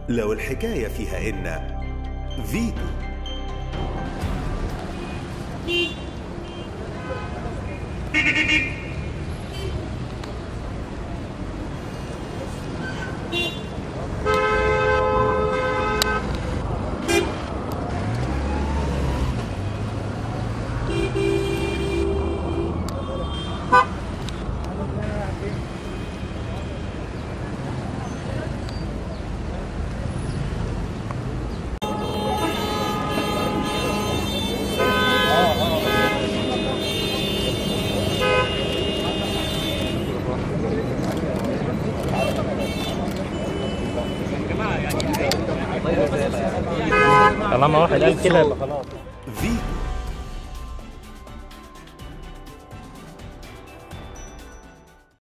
لو الحكاية فيها إن فيتو. طالما واحد قال كده يبقى خلاص.